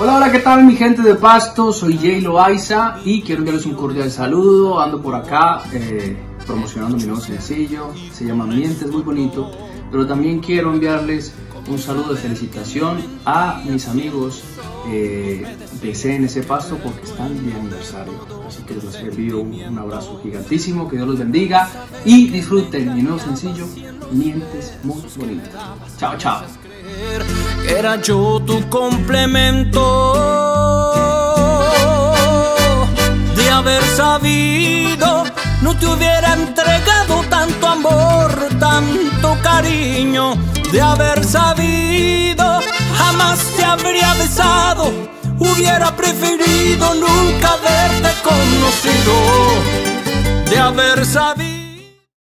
Hola, hola, ¿qué tal mi gente de Pasto? Soy Jay Loaiza y quiero enviarles un cordial saludo. Ando por acá promocionando mi nuevo sencillo, se llama Mientes, muy bonito. Pero también quiero enviarles un saludo de felicitación a mis amigos de CNC Pasto porque están de aniversario. Así que les envío un abrazo gigantísimo, que Dios los bendiga y disfruten mi nuevo sencillo, Mientes, muy bonito. Chao, chao. Era yo tu complemento, de haber sabido no te hubiera entregado tanto amor, tanto cariño. De haber sabido jamás te habría besado, hubiera preferido nunca haberte conocido. De haber sabido